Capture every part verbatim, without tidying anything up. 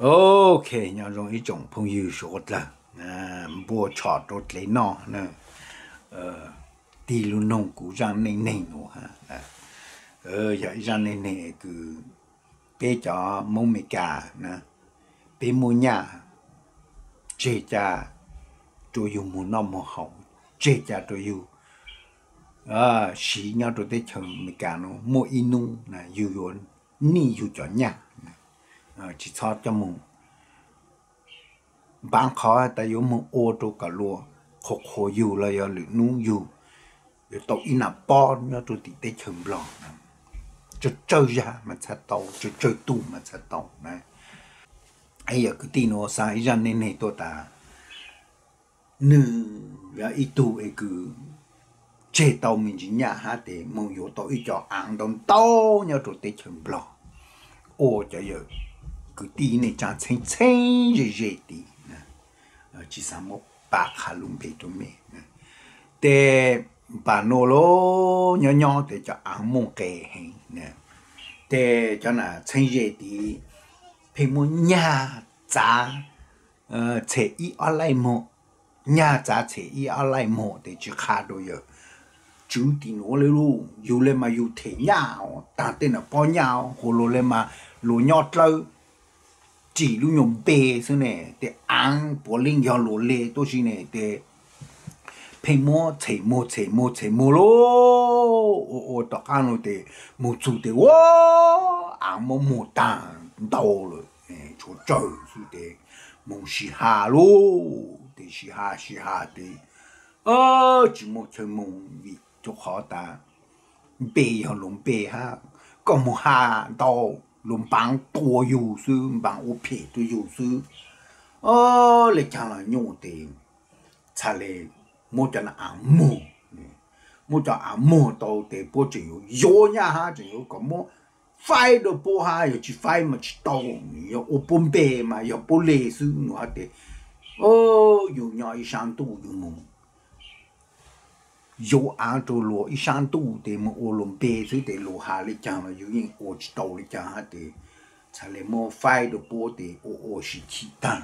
ok nhau rồi ý chồng phong yêu số là à bùa chọt rồi lấy nọ nè ờ đi luôn nông cũ răng này này nữa ha ờ vậy răng này này cứ bé cho mông mẹ cả nè bé mua nhà chế cha tôi dùng một năm một hậu chế cha tôi dùng à xí nhau tôi thấy chồng mẹ cả nó mua inu nè yêu yêu ni yêu cho nhà à chỉ cho cho mông bạn khó ta yêu mông ô tô cả lúa khổ khổ yêu là yêu lửa nung yêu yêu tàu in à bo nhau tôi thì thấy chồng lòng cho chơi ra mà sẽ tàu cho chơi tu mà sẽ tàu này ai giờ cái tin nó sai ra nên này tôi ta nữ và ít tu ấy cứ chế tàu mình chỉ nhà hát để mong yêu tàu ít cho ăn đông tàu nhau tôi thấy chồng lòng ô cho giờ cứ tin này chẳng thành thành gì gì đi chỉ sao một bạc hà lùng bể tôi mẹ để bà nô lô nhỏ nhỏ để cho ăn mông kề hình nè để cho là thành gì đi phải muốn nhà giá ờ chế ý ở lại mò nhà giá chế ý ở lại mò để chỉ khá đôi giờ chú thì nó lấy luôn dù lên mà dù thế nhau ta tên là bao nhau hồ lô lên mà lô nhọt lâu chỉ luôn nhom bê thế này để ăn bò linh giao lô lê tôi xin này để phải mua chế mua chế mua chế mua lô ô ô tao ăn rồi để mua chủ để wow ăn mua mua tàn đau rồi chỗ trời để mua xì hà lô để xì hà xì hà để ơ chỉ mua chơi mua vì chỗ khó ta bê họ lồng bê ha có mua hà đau lồng bằng tua yêu sư bằng ô phê tôi yêu sư ơ lại chẳng là nhổ tiền chả lẽ mua cho nó ăn mua mua cho ăn mua tàu để bố chỉ có vô nhà ha chỉ có mua phai đồ bố ha rồi chỉ phai mà chỉ tàu rồi ô bún bê mà rồi bố lê sư nữa để ô rồi nhỏ ít sang tu rồi mua rồi ăn đồ lúa ít sang tu để mà ô lồng bê sư để lúa hà lấy chẳng là rồi những ô chỉ tàu lấy chẳng ha để chả lẽ mua phai đồ bố để ô ô chỉ chỉ tăng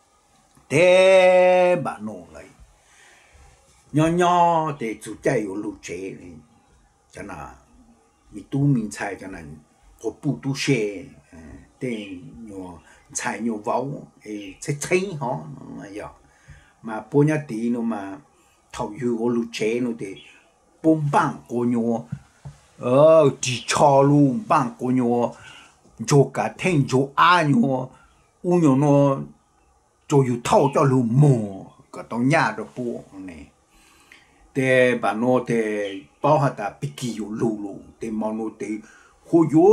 để bạn nô lại nhỏ nhỏ để chủ gia有路chế này cho là mi tu mình xài cho là có bù tu xe để nhỏ xài nhỏ vào ấy sẽ thấy họ mà giờ mà bố nhà tí nó mà thầu yêu có路chế nó để bông băng có nhỏ ờ chỉ cho luôn băng có nhỏ cho cả thiên cho ai nhỏ u nhỏ nó cho yêu thầu cho luôn mồ cái tao nhà đó bố này để bà nó để bao hạt ta bị kỳ yêu lù lù để mà nó để hồi yo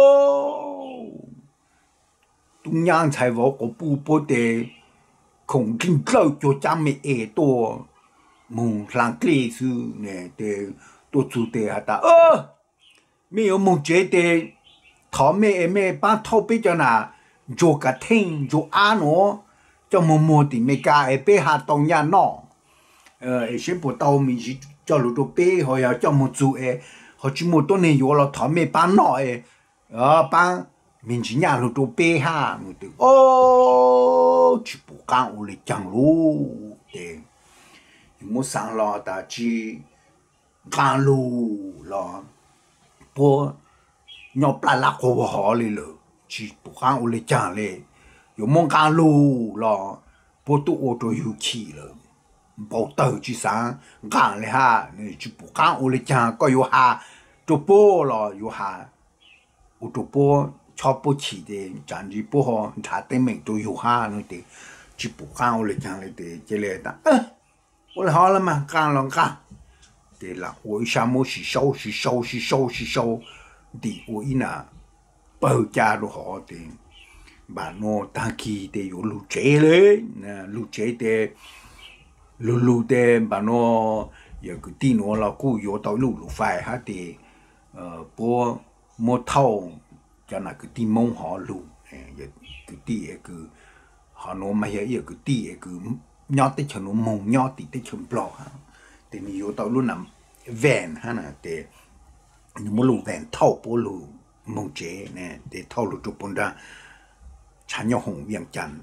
tung nhang chạy vào có bu bu để không kinh lâu cho cha mẹ ở đó mong làm cái sự này để tôi chủ để hạt ta ơ mấy ông mong chế để thọ mẹ mẹ bán thọ bây giờ na cho cả thiên cho ăn nó cho mồm mồm thì mấy cái bé hạt tông nhà nó ờ sẽ bộ tàu mình chỉ cho lũ đồ bê họ ya cho một chú ấy họ chỉ một tuần này rồi là thọ mẹ bán nọ ấy ờ bán mình chỉ nhà lũ đồ bê ha người ta ô chỉ bộ cang u lấy chẳng lũ để một sáng lo ta chỉ cang lũ lo bộ nhóc là lạc của họ lấy lợ chỉ bộ cang u lấy chẳng lấy有梦干路了bộ tụ ô tô yêu chi了bảo tờ chỉ sáng ganเลยฮะนี่จุปกันอุลิจังก็อยู่ฮะจุปโปล่ะอยู่ฮะอุจุปโปชอบปุ๊ชีเดจันจีปุ๊ฮะถ้าเต็มเมตัวอยู่ฮะนู่นเดจุปกันอุลิจังเลยเดเจเลยตาเออ我好了嘛干了干对了我一下么是收是收是收是收的我一那报价都好的บ้านโนตาคีเดอยู่ลูเจเลยนะลูเจเดลูลูเดบ้านโนอย่างกูตีโนเรากูอยู่ต่อลูลูไฟฮะเดเอ่อปัวโมเท่าจะน่ะกูตีมงหอลูเอ่ออย่างกูตีเอกูหอโนมาเยอะกูตีเอกูยอดติชนมงยอดติติชนปลอกฮะแต่มีอยู่ต่อลูนำแวนฮะนะแต่นี่มลูแวนเท่าปัวลูมงเจเนี่ยแต่เท่าลูจุปนดา chả nhau hồng viên chân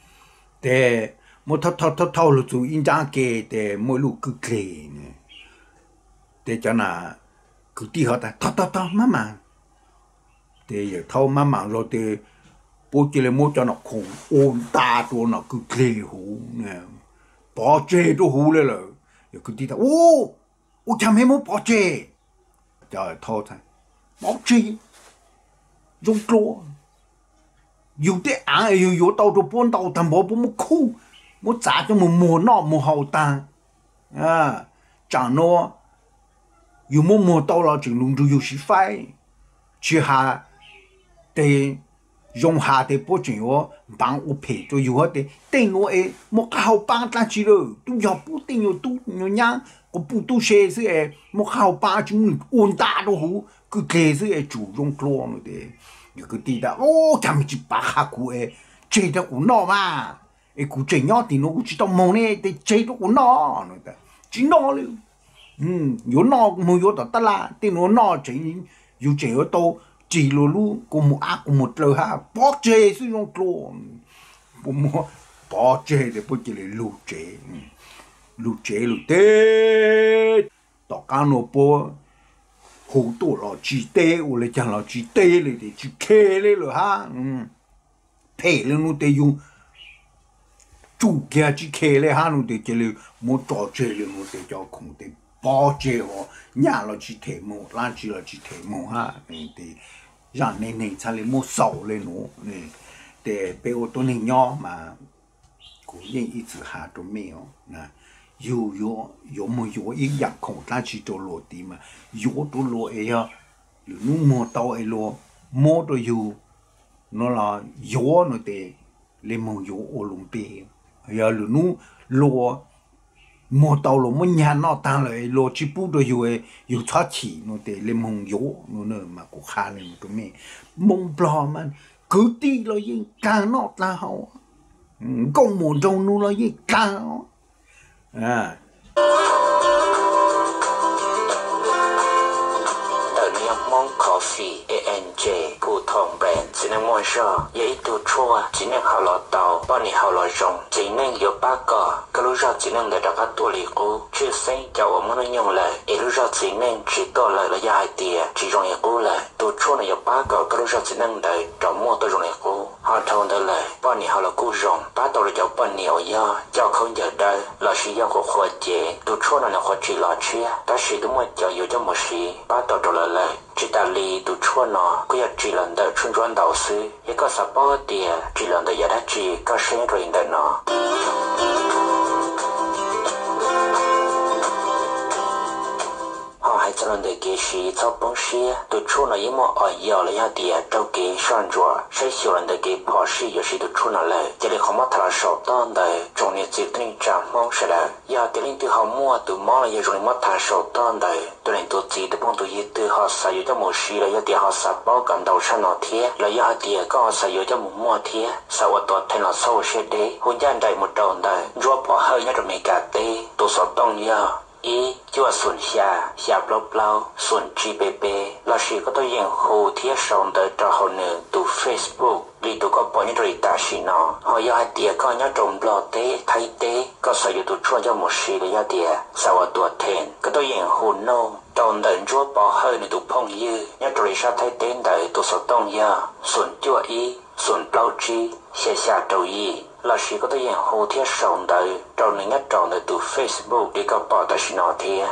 để một thâu thâu thâu thâu lúc chú in trang kê để mỗi lúc cứ kề để cho là cứ đi họ ta thâu thâu thâu má mà để giờ thâu má mà rồi để bố chỉ là mua cho nó khủng ôn ta cho nó cứ kề hú nè bỏ chê cho hú lên rồi giờ cứ đi ta ô ô chăm hết mua bỏ chê trời thôi thôi bỏ chê dùng cua dù thế à dù dù tàu cho bốn tàu thằng bố bố một khu một trả cho một mùa nọ một hậu ta à chẳng nó dù một mùa tàu là chỉ luôn dù sĩ phải chỉ hà để dùng hà để bố chuyện của bằng ô phê cho dù hết để tên nó ấy một hậu ba ta chỉ rồi tôi giờ bố tên nhiều tôi nhiều nhá có bố tôi xe chứ ấy một hậu ba chúng ôn ta đâu hú cứ kề chứ ấy chủ dùng cua nữa để giờ cứ đi đã ô chăm chỉ bà hạ cụ ấy chơi đó cũng nó mà ấy cụ chơi nhỏ thì nó cũng chỉ tao mong này để chơi đó cũng nó nữa đấy chỉ nó luôn ừ yếu nó mua yếu đó ta là thì nó nó chơi yếu chơi ở đâu chỉ luôn luôn cũng một ác cũng một lời ha bỏ chơi sử dụng cua cũng mua bỏ chơi để bỏ chơi để lù chơi lù chơi lù tê tao cá nó bỏ hủ tổ là chỉ tê, ou là chẳng là chỉ têเลยthì chỉ kêเลยrồi ha, thế là nó tê dùng chủ kia chỉ kêเลยha nó tê cái là một trò chơi là nó tê cho không tê bỏ chơi họ nhà là chỉ thể một, là chỉ là chỉ thể một ha, nên tê rằng nên nên sao lại một sầu lên nó, này tê bé ô tô này nhỏ mà cũng như ít sự hạ đồ mèo nè有有有么有一样空，但是做落地嘛，有都落哎呀，你摸到哎落，摸到有，那啦有那得，你摸有我龙背，哎呀，你落摸到了，摸伢那当了落起步都有哎，有差起那得，你摸有那那嘛个卡了那个咩，蒙不了嘛，佢啲咯已干那当好，嗯，公摸中นู่咯已干。à mong coffee a en jay ผู้ทองแบรนด์สินมอนชอยัยตัวชัวจีนึงเขาหล่อเตาป้อนนี่เขาหล่อจงจีนึงอยู่ป้าก่อก็รู้จักจีนึงเด็ดกับตัวลีกูชื่อเซ็งเจ้าว่ามันยงเลยเอรู้จักจีนึงจีตัวเลยระยะเตียจีจงยังกูเลยตัวชัวในอยู่ป้าก่อก็รู้จักจีนึงเด็ดจอมมัวตัวจงยังกูหาทองเดินเลยป้อนนี่เขาหล่อกูจงป้าตัวเลยเจ้าป้อนเหนียวย่อเจ้าเขาเยอะได้หล่อชียังกูขวดเจตัวชัวนั่นขวดจีหล่อเชี่ยแต่ชีตัวมันเจ้าอยู่เจ้าหมดชีป้าตัวตัวเลยเลยchỉ ta li tu chua nó cứ chỉ lần đầu chuyên chuyên đầu sư, cái có sắp bao tiền chỉ lần đầu giờ đã chỉ có sinh rồi đời nó. Họ hãy cho lần đầu kế sĩ cho bóng sĩ, tu chua nó yên mô ở yếu là nhà tiền trâu kế sản rùa, sẽ xíu lần đầu kế bỏ sĩ yếu sĩ tu chua nó lời, chỉ để không mất thật là sổ tón đời, trong nhiệt dịch tình trạng mong sẽ đời, giờ cái linh từ họ mua từ mong là yếu rồi mất thật là sổ tón đời. Tôi nên tôi chỉ để bọn tôi ý từ họ sử dụng cho một sĩ là để họ sắp bao cầm đầu sang nó thế là do để có họ sử dụng cho một mua thế sau đó tôi thấy nó sâu sẽ đấy hôn nhân đầy một đầu đời rùa bỏ hơi nhá rồi mình cả tê tôi sợ tông nhá ý chưa xuân xa xa bao bao xuân chi bê bê là sĩ có tôi hiện hồ thiết sống đời cho họ nữa từ Facebook vì tôi có bỏ những rồi ta sĩ nó họ do để có nhá trồng lò tế thay tế có sử dụng tôi cho cho một sĩ là do để sau đó tôi thấy có tôi hiện hồ nô trong đời chúa bỏ hơi này tụ phong như nhớ rồi sao thấy tên đời tụ sở tông ya xuân chúa ý xuân bao chi xe xa trâu y là sĩ có tới hiện hồ thiết sống đời trong này nhớ tròn đời tụ Facebook đi có bỏ ta xin nó thế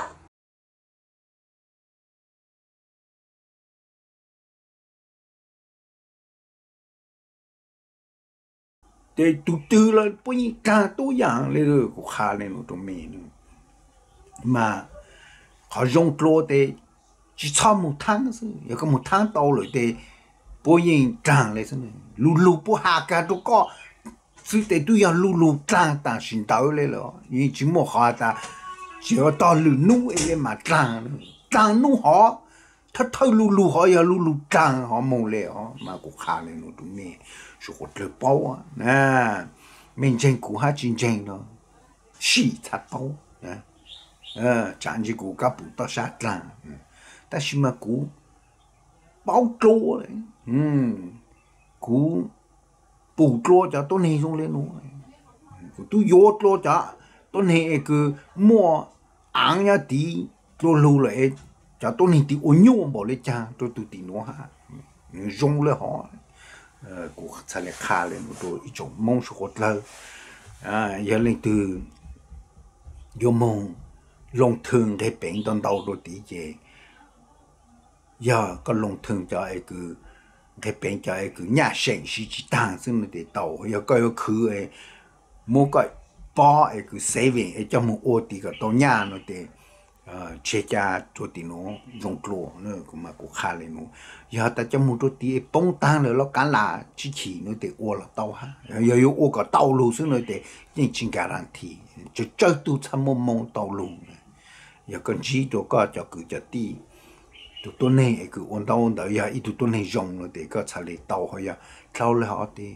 để tụ tư là bao nhiêu cả tối dạng lên rồi cũng khá lên một trong mình mà họ dùng clô để chỉ cho một tháng thôi, giờ có một tháng đầu rồi để bao nhiêu trang lên thôi, lù lù bao hạ cả都có, sự để tôi要lù lù trang ta xin đầu lên rồi, nhưng chỉ một họ ta chỉ có tao lù nung ấy mà trang, trang nung họ, thật thật lù lù họ ya lù lù trang họ mong lên họ mà cũng khá lên một tụi mình, số họ được bao à, nè, mình tranh cũng hát chiến tranh đó, xì thật bao, nè. ờ chẳng chỉ cú cáp bút sát là ta chỉ mà cú bao trô đấy, cú bù tua cho tôi này dùng lên nó tôi vô tua cho tôi này cứ mua ăn nhá tí tôi lưu lại cho tôi này tí ôn nhung bỏ lên cha tôi tôi tí nó ha dùng lên họ của sao lại khá lên một tôi ít种mong số hột lơ à giờ lên từ vô mong lòng thương cái bệnh trong đầu tôi tí gì giờ có lòng thương cho ai cứ cái bệnh cho ai cứ nhà sinh sĩ chỉ tăng sinh nó để đầu giờ có cái khứ ấy mua cái bao ấy cứ saving ấy cho một ô tí cái tàu nhà nó để chế cha cho tí nó dùng lúa nữa cũng mà cũng khá lên nó giờ ta cho một tí bông tăng nữa nó cả là chỉ chỉ nó để ô là tàu ha giờ yêu ô cái tàu lúa sinh nó để những chuyện guarantee cho chơi tu tham mong mong tàu lúa giờ còn chỉ đồ có cho cứ cho tí tụi tôi này cứ ôn tàu ôn tàu giờ ít tụi tôi này dùng nó để có xài tàu hay giờ tàu là họ thì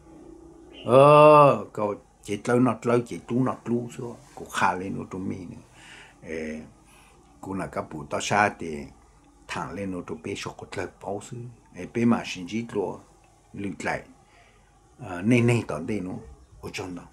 ờ có chỉ tàu nó tàu chỉ tú nó tú số cũng khá lên nó tụi mình ê cũng là các bộ tao xa thì thằng lên nó tụi bé sọc cái bao xứ ê bé mà xin chỉ lo lụt lại nên nên tao đây nó ở trong đó